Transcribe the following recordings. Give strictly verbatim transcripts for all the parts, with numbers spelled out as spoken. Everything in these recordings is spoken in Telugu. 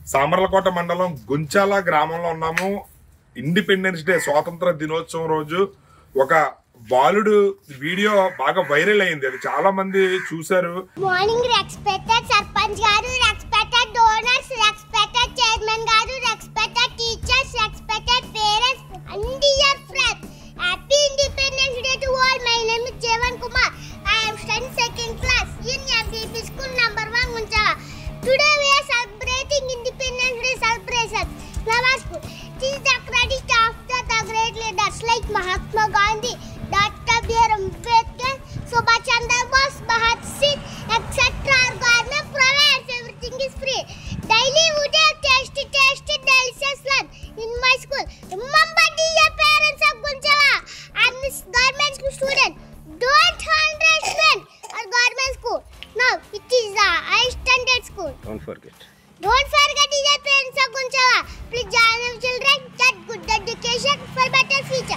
సామర్లకోట మండలం గుంచాల గ్రామంలో ఉన్నాము. ఇండిపెండెన్స్ డే స్వాతంత్ర దినోత్సవం రోజు ఒక బాలుడు వీడియో బాగా వైరల్ అయింది. అది చాలా మంది చూశారు. మార్నింగ్ రెస్పెక్టెడ్ సర్పంచ్ గారు, రెస్పెక్టెడ్ డోనర్స్, రెస్పెక్టెడ్ చైర్మన్ గారు, respected teachers, respected parents and dear friends, happy independence day to all. My name is Jeevan Kumar. I am studying second class in M V P school number one Gunchala. Today we are celebrating Independence Day celebration. Our school it is the credit of the, the great leaders like Mahatma Gandhi, Doctor B R Ambedkar, Subhash Chandra Bose, Bhagat Singh, et cetera. Our government provides everything is free. Daily we have tasty, tasty, delicious lunch in my school. Remember, dear parents of Gunchala, I am this government school student. Don't understand our government school. No, it is a high standard school. Don't forget. Don't forget, dear parents of Gunchala. Please join your children, get good education for better future.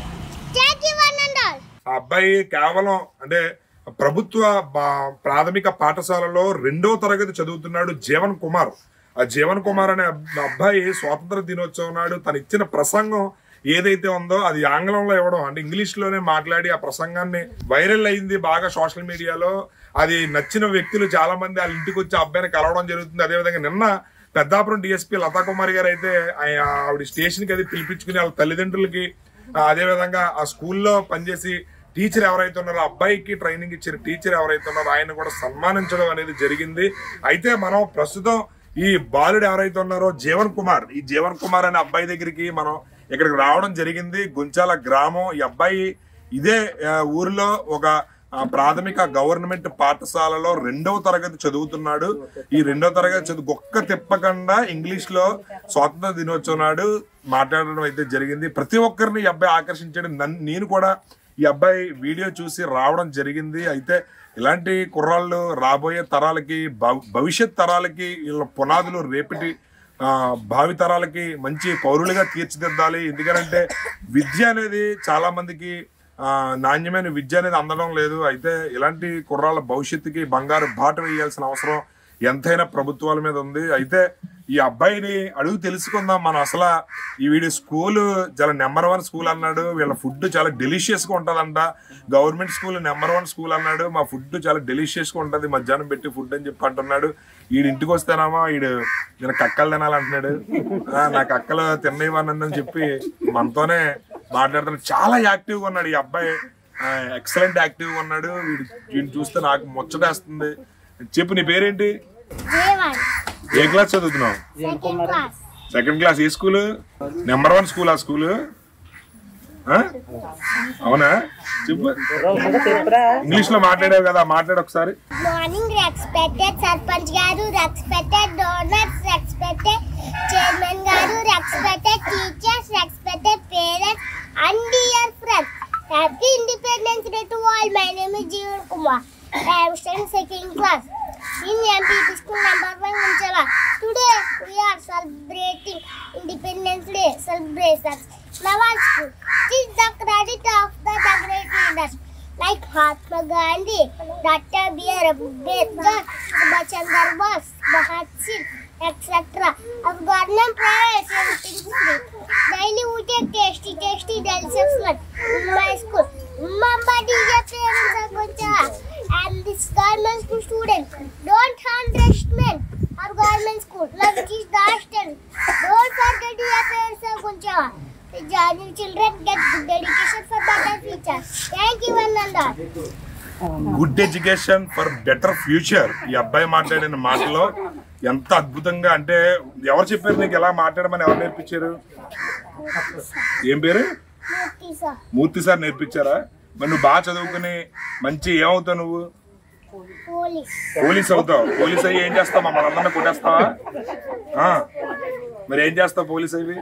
Thank you one and all. ఆ అబ్బాయి కేవలం అంటే ప్రభుత్వ ప్రాథమిక పాఠశాలలో రెండో తరగతి చదువుతున్నాడు జీవన్ కుమార్. ఆ జీవన్ కుమార్ అనే అబ్బాయి స్వాతంత్ర దినోత్సవం నాడు తను ఇచ్చిన ప్రసంగం ఏదైతే ఉందో అది ఆంగ్లంలో ఇవ్వడం అంటే ఇంగ్లీష్ లోనే మాట్లాడి ఆ ప్రసంగాన్ని వైరల్ అయింది బాగా సోషల్ మీడియాలో. అది నచ్చిన వ్యక్తులు చాలా మంది వాళ్ళ ఇంటికి వచ్చి అబ్బాయిని కలవడం జరుగుతుంది. అదేవిధంగా నిన్న పెద్దాపురం డిఎస్పీ లతా కుమారి గారు అయితే ఆవిడ స్టేషన్కి అది పిలిపించుకుని వాళ్ళ తల్లిదండ్రులకి అదేవిధంగా ఆ స్కూల్లో పనిచేసి టీచర్ ఎవరైతే ఉన్నారో అబ్బాయికి ట్రైనింగ్ ఇచ్చిన టీచర్ ఎవరైతే ఉన్నారో ఆయన కూడా సన్మానించడం అనేది జరిగింది. అయితే మనం ప్రస్తుతం ఈ బాలుడు ఎవరైతే ఉన్నారో జీవన్ కుమార్, ఈ జీవన్ కుమార్ అనే అబ్బాయి దగ్గరికి మనం ఇక్కడికి రావడం జరిగింది. గుంచాల గ్రామం. ఈ అబ్బాయి ఇదే ఊరిలో ఒక ప్రాథమిక గవర్నమెంట్ పాఠశాలలో రెండవ తరగతి చదువుతున్నాడు. ఈ రెండవ తరగతి చదువు గొక్క తిప్పకుండా ఇంగ్లీష్ లో స్వాతంత్ర దినోత్సవం నాడు మాట్లాడడం అయితే జరిగింది. ప్రతి ఒక్కరిని ఈ అబ్బాయి ఆకర్షించాడు. నేను కూడా ఈ అబ్బాయి వీడియో చూసి రావడం జరిగింది. అయితే ఇలాంటి కుర్రాళ్ళు రాబోయే తరాలకి భవిష్యత్ తరాలకి వీళ్ళ పునాదులు రేపటి ఆ భావి తరాలకి మంచి పౌరులుగా తీర్చిదిద్దాలి. ఎందుకంటే విద్య అనేది చాలా మందికి ఆ నాణ్యమైన విద్య అనేది అందడం లేదు. అయితే ఇలాంటి కుర్రాళ్ళ భవిష్యత్తుకి బంగారు బాట వేయాల్సిన అవసరం ఎంతైనా ప్రభుత్వాల మీద ఉంది. అయితే ఈ అబ్బాయిని అడుగు తెలుసుకుందాం మనం. అసలు ఈ వీడి స్కూల్ చాలా నెంబర్ వన్ స్కూల్ అన్నాడు. వీళ్ళ ఫుడ్ చాలా డెలిషియస్ గా ఉంటుందంట. Government school number one school అన్నాడు. మా ఫుడ్ చాలా డెలిషియస్ గా ఉంటుంది మధ్యాహ్నం పెట్టి ఫుడ్ అని చెప్పి అంటున్నాడు. వీడి ఇంటికి వస్తేనామా వీడు నేను కక్కలు తినాలంటున్నాడు. నాకు అక్కలు తిన్నయ్యని చెప్పి మనతోనే మాట్లాడుతున్నాడు. చాలా యాక్టివ్ గా ఉన్నాడు ఈ అబ్బాయి. ఎక్సలెంట్ యాక్టివ్ గా ఉన్నాడు. వీడు వీడిని చూస్తే నాకు ముచ్చటేస్తుంది. చెప్పు నీ పేరేంటి? ఏ క్లాస్ చదువుతున్నావు? Second class. ఏ స్కూల్? నెంబర్ వన్ స్కూల్ ఆ స్కూల్? అవునా? చెప్పు. ఇంగ్లీష్ లో మాట్లాడావు కదా, మాట్లాడు ఒకసారి. మార్నింగ్ రెస్పెక్టెడ్ సర్పంచ్ గారు, రెస్పెక్టెడ్ డోనర్స్, రెస్పెక్టెడ్ చైర్మన్ గారు, respected teachers, respected parents and dear friends, happy independence day to all. My name is Jeevan Kumar. I am studying second class in M V P school number one Gunchala. Today we are celebrating Independence Day celebrations. Our school is the credit of the, the great leaders like Mahatma Gandhi, Doctor B R Ambedkar, Subhash Chandra Bose, Bhagat Singh, et cetera. Our government provides everything free. Daily we take tasty, tasty, delicious lunch in my school. Remember, dear parents of Gunchala, I am this government school student. Don't underestimate our government school. Love is the standard. Don't forget, dear parents of Gunchala. Join your children, get good education for better future. Thank you one and all. Good education for better future. ఈ అబ్బాయి మాట్లాడిన మాటలో ఎంత అద్భుతంగా అంటే ఎవరు చెప్పారు నీకు ఎలా మాట్లాడమని? ఎవరు నేర్పించారు? ఏం పేరు? మూర్తి సార్ నేర్పించారా? మరి నువ్వు బాగా చదువుకుని మంచి ఏమవుతావు? నువ్వు పోలీస్ అవుతావు. పోలీస్ అయ్యి ఏం చేస్తావు? మమ్మల్ని అందరినీ కొట్టేస్తావా? మరి ఏం చేస్తావు పోలీస్ అయ్యి?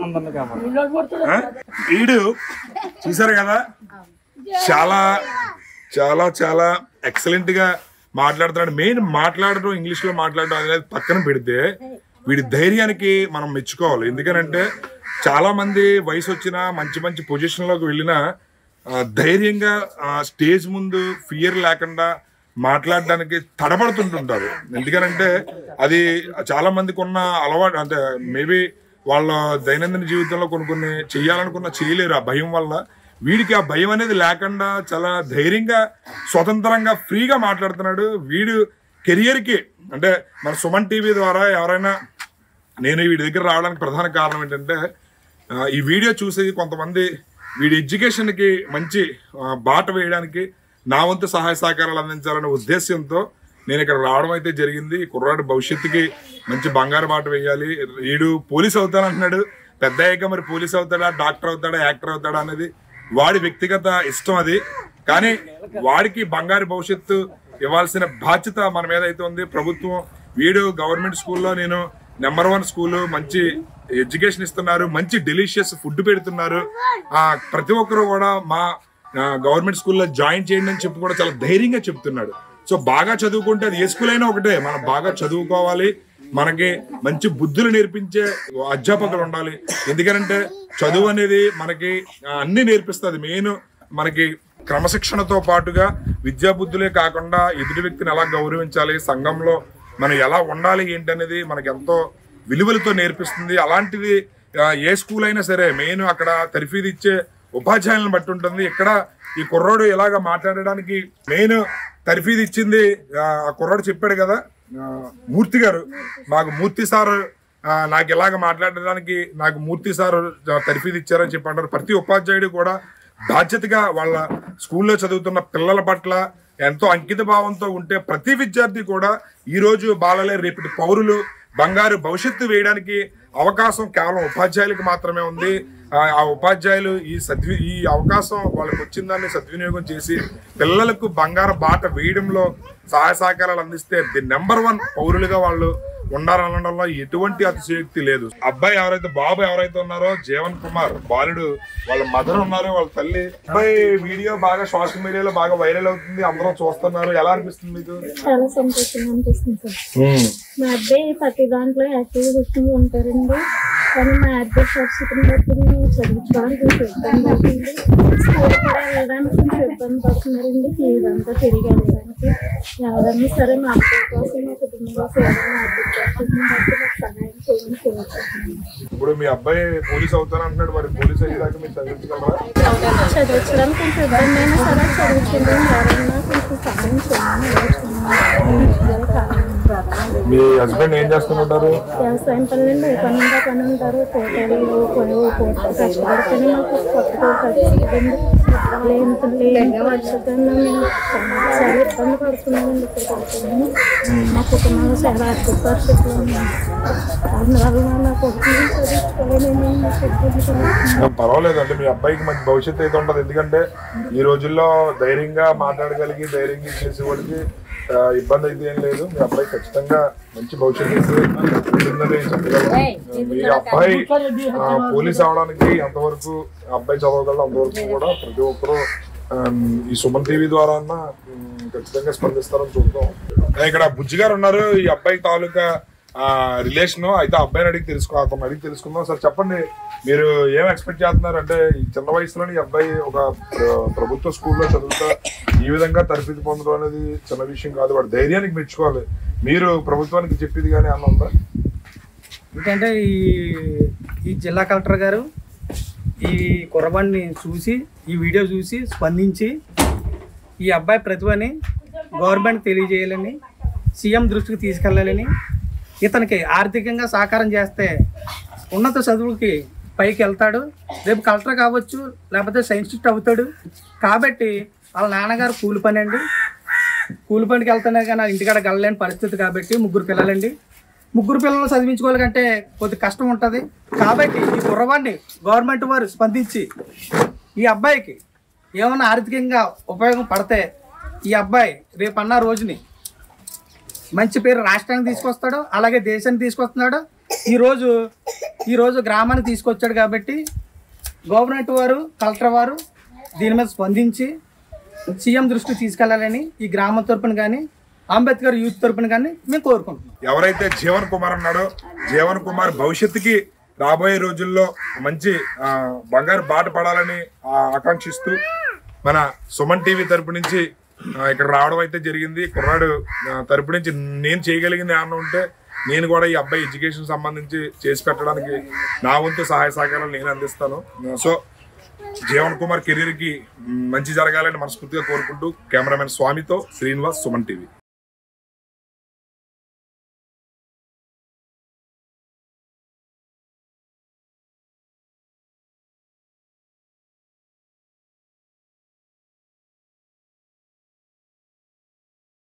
వీడు చూసారు కదా, చాలా చాలా చాలా ఎక్సలెంట్ గా మాట్లాడుతున్నాడు. మెయిన్ మాట్లాడడం ఇంగ్లీష్ లో మాట్లాడడం అనేది పక్కన పెడితే వీడి ధైర్యానికి మనం మెచ్చుకోవాలి. ఎందుకనంటే చాలా మంది వయసు వచ్చినా మంచి మంచి పొజిషన్ లోకి వెళ్ళినా ధైర్యంగా స్టేజ్ ముందు ఫియర్ లేకుండా మాట్లాడడానికి తడబడుతుంటుంటారు. ఎందుకనంటే అది చాలా మందికి ఉన్న అలవాటు. అంటే మేబీ వాళ్ళ దైనందిన జీవితంలో కొన్ని కొన్ని చెయ్యాలనుకున్న చేయలేరు ఆ భయం వల్ల. వీడికి ఆ భయం అనేది లేకుండా చాలా ధైర్యంగా స్వతంత్రంగా ఫ్రీగా మాట్లాడుతున్నాడు. వీడు కెరియర్కి అంటే మన సుమన్ టీవీ ద్వారా ఎవరైనా, నేను వీడి దగ్గర రావడానికి ప్రధాన కారణం ఏంటంటే ఈ వీడియో చూసి కొంతమంది వీడి ఎడ్యుకేషన్కి మంచి బాట వేయడానికి నా వంతు సహాయ సహకారాలు అందించాలనే ఉద్దేశంతో నేను ఇక్కడ రావడం అయితే జరిగింది. కుర్రాడు భవిష్యత్తుకి మంచి బంగారు బాట వేయాలి. వీడు పోలీస్ అవుతానంటున్నాడు. పెద్ద అయ్యాక మరి పోలీస్ అవుతాడా, డాక్టర్ అవుతాడా, యాక్టర్ అవుతాడా అనేది వాడి వ్యక్తిగత ఇష్టం. అది కానీ వాడికి బంగారు భవిష్యత్తు ఇవ్వాల్సిన బాధ్యత మన మీద అయితే ఉంది ప్రభుత్వం. వీడు గవర్నమెంట్ స్కూల్లో నేను నెంబర్ వన్ స్కూలు, మంచి ఎడ్యుకేషన్ ఇస్తున్నారు, మంచి డెలిషియస్ ఫుడ్ పెడుతున్నారు. ఆ ప్రతి ఒక్కరు కూడా మా గవర్నమెంట్ స్కూల్లో జాయిన్ చేయండి అని చెప్పి కూడా చాలా ధైర్యంగా చెప్తున్నాడు. సో బాగా చదువుకుంటే అది ఏ స్కూల్ అయినా ఒకటే, మనం బాగా చదువుకోవాలి, మనకి మంచి బుద్ధులు నేర్పించే అధ్యాపకులు ఉండాలి. ఎందుకంటే చదువు అనేది మనకి అన్ని నేర్పిస్తుంది. మెయిన్ మనకి క్రమశిక్షణతో పాటుగా విద్యా బుద్ధులే కాకుండా ఎదుటి వ్యక్తిని ఎలా గౌరవించాలి, సంఘంలో మనం ఎలా ఉండాలి ఏంటనేది మనకి ఎంతో విలువలతో నేర్పిస్తుంది. అలాంటిది ఏ స్కూల్ అయినా సరే మెయిన్ అక్కడ తర్ఫీదు ఇచ్చే ఉపాధ్యాయులను బట్టి ఉంటుంది. ఇక్కడ ఈ కుర్రాడు ఎలాగ మాట్లాడడానికి మెయిన్ తర్ఫీదు ఇచ్చింది ఆ కుర్రాడు చెప్పాడు కదా మూర్తి గారు. మాకు మూర్తి సార్ నాకు ఇలాగ మాట్లాడడానికి నాకు మూర్తి సార్ తర్ఫీదు ఇచ్చారని చెప్పి అంటారు. ప్రతి ఉపాధ్యాయుడు కూడా బాధ్యతగా వాళ్ళ స్కూల్లో చదువుతున్న పిల్లల పట్ల ఎంతో అంకిత భావంతో ఉంటే ప్రతి విద్యార్థి కూడా ఈరోజు బాలలే రేపటి పౌరులు, బంగారు భవిష్యత్తు వేయడానికి అవకాశం కేవలం ఉపాధ్యాయులకు మాత్రమే ఉంది. ఆ ఉపాధ్యాయులు ఈ సద్వి ఈ అవకాశం వాళ్ళకి వచ్చిన దాన్ని సద్వినియోగం చేసి పిల్లలకు బంగారు బాట వేయడంలో సహాయ సహకారాలు అందిస్తే ది నెంబర్ వన్ పౌరులుగా వాళ్ళు ఉండాలనడంలో ఎటువంటి అతిశయోక్తి లేదు. అబ్బాయి ఎవరైతే బాబు ఎవరైతే ఉన్నారో జీవన్ కుమార్ బాలుడు, వాళ్ళ మదర్ ఉన్నారు, వాళ్ళ తల్లి. అబ్బాయి వీడియో బాగా సోషల్ మీడియాలో బాగా వైరల్ అవుతుంది, అందరూ చూస్తున్నారు. ఎలా అనిపిస్తుంది మీకు? చాలా సంతోషంగా అనిపిస్తుంది సార్. మా అబ్బాయి ప్రతి దాంట్లో యాక్టివ్ కూర్చుని ఉంటారండి. కానీ మా అబ్బాయి పరిస్థితిని బట్టి చదివించడానికి కొంచెం ఇబ్బంది అవుతుంది. స్కూల్ కూడా వెళ్ళడానికి కొంచెం ఇబ్బంది పడుతున్నారండి. ఇదంతా తిరిగి వెళ్ళడానికి ఎవరన్నా సరే మా అబ్బాయి కోసం మా కుటుంబం కోసం ఎవరైనా అబ్బాయి కోసం బట్టి నాకు సహాయం చేయమని కోరుకుంటున్నాను. ఇప్పుడు మీ అబ్బాయి పోలీస్ అవుతానంటున్నాడు, మరి పోలీస్ అయ్యేదాకా మీరు చదివించగలరా? చదివించడానికి కొంచెం ఇబ్బంది అయినా సరే చదివించడం ఎవరైనా కొంచెం సహాయం చేయమని. మీ హస్బెండ్ ఏం చేస్తుంటారు? వ్యవసాయం పనులండి, ఏ పని ఉందా పని ఉంటారు. తోటలు పొడవు కష్టపడితేనే మాకు కొత్త కలుస్తుందండి. లేని పరిస్థితుల్లో మేము చాలా ఇబ్బంది పడుతున్నామండి. ఇక్కడ మా కుటుంబంలో చాలా ఆర్థిక పరిస్థితులు ఉన్నాయి. అందువల్ల నా కొడుకుని చదివించుకోలేని. పర్వాలేదండి, మీ అబ్బాయికి మంచి భవిష్యత్తు అయితే ఉంటుంది. ఎందుకంటే ఈ రోజుల్లో ధైర్యంగా మాట్లాడగలిగి ధైర్యంగా చేసే వాళ్ళకి ఇబ్బంది అయితే ఏం లేదు. మీ అబ్బాయి ఖచ్చితంగా మంచి భవిష్యత్తు ఉంటుందని చెప్పగలను. మీ అబ్బాయి పోలీస్ అవడానికి ఎంతవరకు అబ్బాయి చదవగలరు అంతవరకు కూడా ప్రతి ఒక్కరూ ఈ సుమన్ టీవీ ద్వారా ఖచ్చితంగా స్పందిస్తారని చూద్దాం. ఇక్కడ బుజ్జి గారు ఉన్నారు, ఈ అబ్బాయి తాలూకా రిలేషన్. అయితే అబ్బాయిని అడిగి తెలుసుకో అతను అడిగి తెలుసుకుందాం. సార్ చెప్పండి, మీరు ఏం ఎక్స్పెక్ట్ చేస్తున్నారు? అంటే ఈ చిన్న వయసులోని ఈ అబ్బాయి ఒక ప్రభుత్వ స్కూల్లో చదువుతా ఈ విధంగా తరఫీదు పొందడం అనేది చిన్న విషయం కాదు. వాడు ధైర్యానికి మెచ్చుకోవాలి. మీరు ప్రభుత్వానికి చెప్పేది కానీ అన్న ఉందా? ఎందుకంటే ఈ ఈ జిల్లా కలెక్టర్ గారు ఈ కుర్రబాడిని చూసి ఈ వీడియో చూసి స్పందించి ఈ అబ్బాయి ప్రతిభని గవర్నమెంట్ తెలియజేయాలని, సీఎం దృష్టికి తీసుకెళ్లాలని, ఇతనికి ఆర్థికంగా సహకారం చేస్తే ఉన్నత చదువులకి పైకి వెళ్తాడు. రేపు కలెక్టర్ కావచ్చు, లేకపోతే సైంటిస్ట్ అవుతాడు. కాబట్టి వాళ్ళ నాన్నగారు కూలి పని అండి, కూలి పనికి వెళ్తానే కానీ ఇంటికాడ గెలలేని పరిస్థితి. కాబట్టి ముగ్గురు పిల్లలండి, ముగ్గురు పిల్లలు చదివించుకోవాలంటే కొద్ది కష్టం ఉంటుంది. కాబట్టి ఈ కుర్రవాడిని గవర్నమెంట్ వారు స్పందించి ఈ అబ్బాయికి ఏమన్నా ఆర్థికంగా ఉపయోగం పడితే ఈ అబ్బాయి రేపు అన్న రోజుని మంచి పేరు రాష్ట్రానికి తీసుకొస్తాడు, అలాగే దేశానికి తీసుకొస్తున్నాడు. ఈరోజు ఈరోజు గ్రామానికి తీసుకొచ్చాడు. కాబట్టి గవర్నమెంట్ వారు, కలెక్టర్ వారు దీని మీద స్పందించి సీఎం దృష్టికి తీసుకెళ్లాలని ఈ గ్రామం తరపున కానీ అంబేద్కర్ యూత్ తరపున కానీ మేము కోరుకుంటున్నాం. ఎవరైతే జీవన్ కుమార్ ఉన్నాడో జీవన్ కుమార్ భవిష్యత్తుకి రాబోయే రోజుల్లో మంచి బంగారు బాట పడాలని ఆకాంక్షిస్తూ మన సుమన్ టీవీ తరపు నుంచి ఇక్కడ రావడం అయితే జరిగింది. కుర్రాడు తరపు నుంచి నేను చేయగలిగింది ఏమన్నా ఉంటే నేను కూడా ఈ అబ్బాయి ఎడ్యుకేషన్ సంబంధించి చేసి పెట్టడానికి నా వంతు సహాయ సహకారాలు నేను అందిస్తాను. సో జీవన్ కుమార్ కెరీర్కి మంచి జరగాలని మనస్ఫూర్తిగా కోరుకుంటూ కెమెరామెన్ స్వామితో శ్రీనివాస్, సుమన్ టీవీ.